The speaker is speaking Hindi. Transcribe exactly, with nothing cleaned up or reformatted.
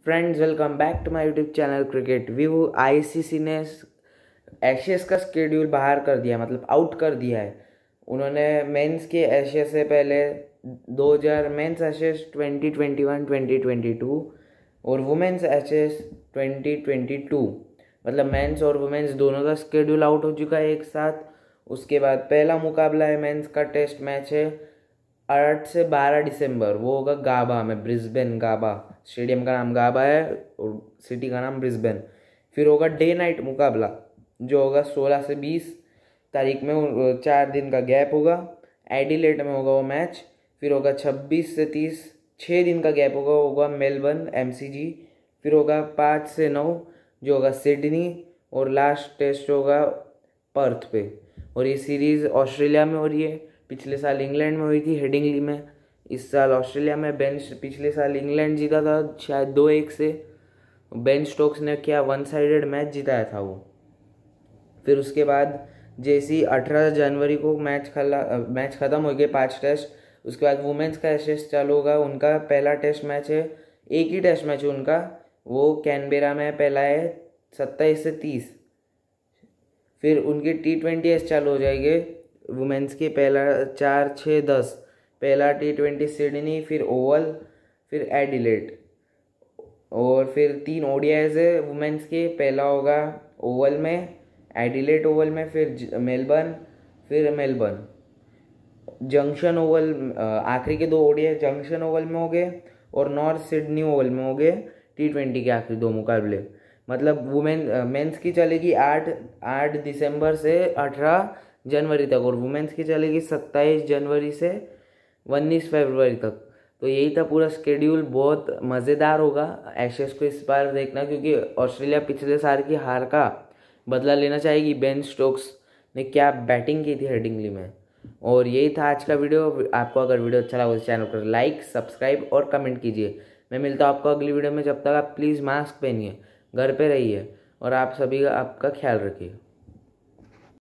Friends, welcome back to my YouTube channel cricket view. ICC ने एशेस का स्केड्यूल बाहर कर दिया, मतलब आउट कर दिया है। उन्होंने मेंस के एशेस से पहले दो हज़ार men's Ashes twenty twenty one twenty twenty two और women's Ashes twenty twenty two, मतलब मेंस और वुमेंस दोनों का स्केड्यूल आउट हो चुका है एक साथ। उसके बाद पहला मुकाबला है मेंस का, टेस्ट मैच है आठ से बारह दिसंबर, वो होगा गाबा में, ब्रिस्बेन। गाबा स्टेडियम का नाम गाबा है और सिटी का नाम ब्रिस्बेन। फिर होगा डे नाइट मुकाबला जो होगा सोलह से बीस तारीख में, चार दिन का गैप होगा। एडिलेड में होगा वो मैच। फिर होगा छब्बीस से तीस, छः दिन का गैप होगा, होगा मेलबर्न एमसीजी। फिर होगा पाँच से नौ जो होगा सिडनी, और लास्ट टेस्ट होगा पर्थ पे। और ये सीरीज़ ऑस्ट्रेलिया में हो रही है। पिछले साल इंग्लैंड में हुई थी हेडिंगली में, इस साल ऑस्ट्रेलिया में। बेन पिछले साल इंग्लैंड जीता था शायद दो एक से। बेन स्टोक्स ने क्या वन साइडेड मैच जिताया था वो। फिर उसके बाद जैसी अठारह जनवरी को मैच खला मैच ख़त्म हो गए, पाँच टेस्ट। उसके बाद वुमेंस का एशेस चालू होगा। उनका पहला टेस्ट मैच है, एक ही टेस्ट मैच है उनका, वो कैनबेरा में पहला है सत्ताईस से तीस। फिर उनके टी ट्वेंटी एस चालू हो जाएंगे वुमेंस के, पहला चार छः दस, पहला टी ट्वेंटी सिडनी, फिर ओवल, फिर एडिलेड। और फिर तीन ओडीआईज है वुमेंस के, पहला होगा ओवल में, एडिलेड ओवल में, फिर मेलबर्न, फिर मेलबर्न जंक्शन ओवल। आखिरी के दो ओडीआई जंक्शन ओवल में हो गए और नॉर्थ सिडनी ओवल में हो गए टी ट्वेंटी के आखिरी दो मुकाबले। मतलब वुमेन मेंस की चलेगी आठ आठ दिसंबर से अठारह जनवरी तक, और वुमेंस की चलेगी सत्ताईस जनवरी से उन्नीस फरवरी तक। तो यही था पूरा स्केड्यूल। बहुत मज़ेदार होगा एशेस को इस बार देखना, क्योंकि ऑस्ट्रेलिया पिछले साल की हार का बदला लेना चाहेगी। बेन स्टोक्स ने क्या बैटिंग की थी हेडिंगली में। और यही था आज का वीडियो। आपको अगर वीडियो अच्छा लगा तो चैनल को लाइक, सब्सक्राइब और कमेंट कीजिए। मैं मिलता हूँ आपको अगली वीडियो में। जब तक आप प्लीज़ मास्क पहनिए, घर पे रहिए और आप सभी का आपका ख्याल रखिए।